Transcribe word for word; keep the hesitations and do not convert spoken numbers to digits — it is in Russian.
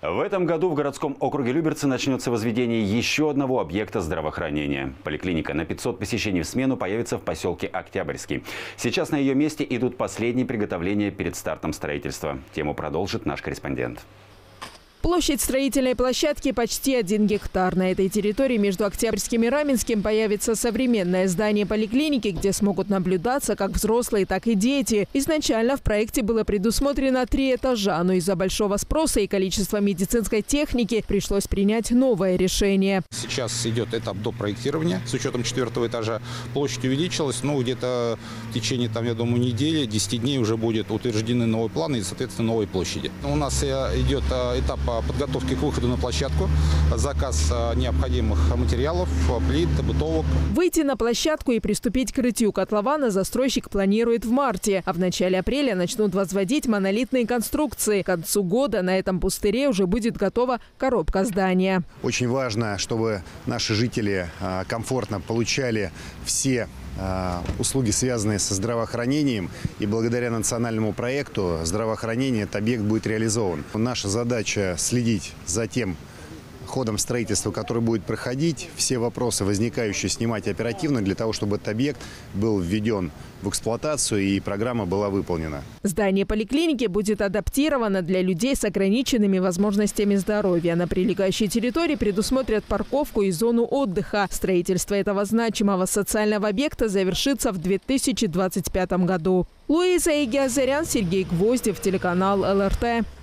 В этом году в городском округе Люберцы начнется возведение еще одного объекта здравоохранения. Поликлиника на пятьсот посещений в смену появится в поселке Октябрьский. Сейчас на ее месте идут последние приготовления перед стартом строительства. Тему продолжит наш корреспондент. Площадь строительной площадки почти один гектар. На этой территории между Октябрьским и Раменским появится современное здание поликлиники, где смогут наблюдаться как взрослые, так и дети. Изначально в проекте было предусмотрено три этажа, но из-за большого спроса и количества медицинской техники пришлось принять новое решение. Сейчас идет этап допроектирования с учетом четвертого этажа. Площадь увеличилась, но где-то в течение, там, я думаю, недели, десяти дней уже будет утверждены новые планы и, соответственно, новые площади. У нас идет этап подготовки к выходу на площадку, заказ необходимых материалов, плит, бытовок. Выйти на площадку и приступить к рытью котлована застройщик планирует в марте, а в начале апреля начнут возводить монолитные конструкции. К концу года на этом пустыре уже будет готова коробка здания. Очень важно, чтобы наши жители комфортно получали все услуги, связанные со здравоохранением, и благодаря национальному проекту здравоохранения этот объект будет реализован. Наша задача следить за тем ходом строительства, который будет проходить, все вопросы, возникающие, снимать оперативно, для того, чтобы этот объект был введен в эксплуатацию и программа была выполнена. Здание поликлиники будет адаптировано для людей с ограниченными возможностями здоровья. На прилегающей территории предусмотрят парковку и зону отдыха. Строительство этого значимого социального объекта завершится в две тысячи двадцать пятом году. Луиза Игиазарян, Сергей Гвоздев, телеканал эл эр тэ.